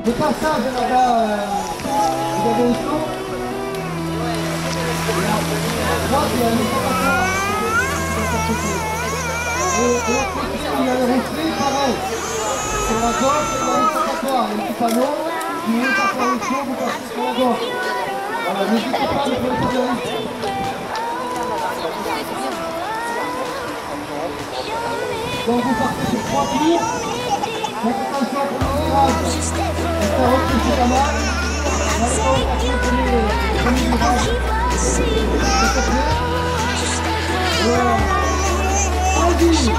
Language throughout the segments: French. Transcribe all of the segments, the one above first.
Le passage là-bas, vous avez au chaud. Là, il y a un échappatoire. Et l'autre côté, il y a le reflet, pareil. Sur la gauche, il y a un échappatoire. Il y a un petit panneau. Si vous voulez passer au chaud, vous passez sur la gauche. Voilà, n'hésitez pas, vous pouvez faire des risques. Donc vous partez sur 3 tours. Faites attention au premier virage. Restez recul pas mal. N'allez pas au premier virage. Faites prêt. Voilà. Allez-y.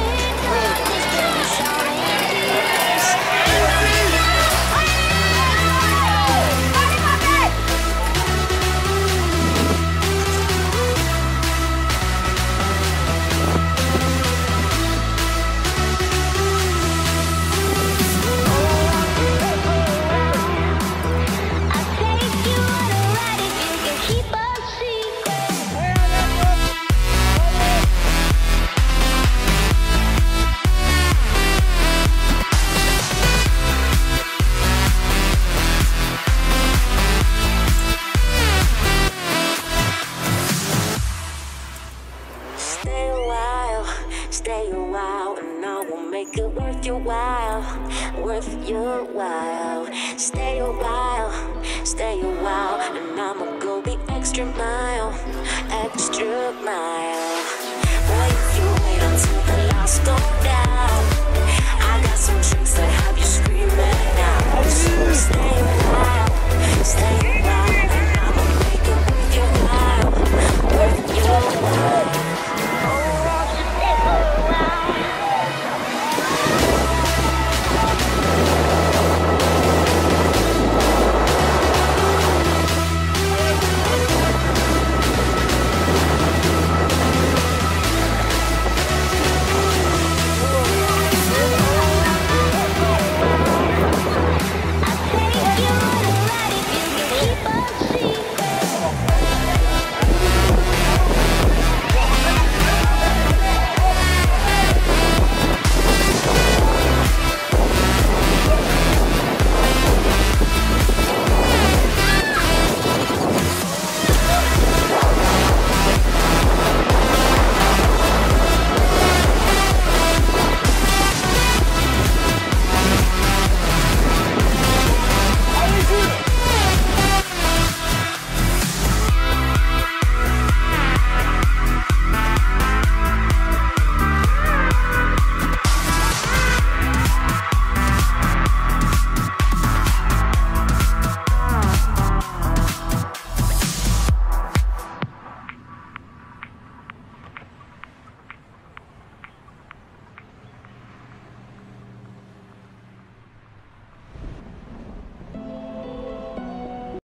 Stay a while, and I will make it worth your while, worth your while. Stay a while, and I'ma go the extra mile, extra mile.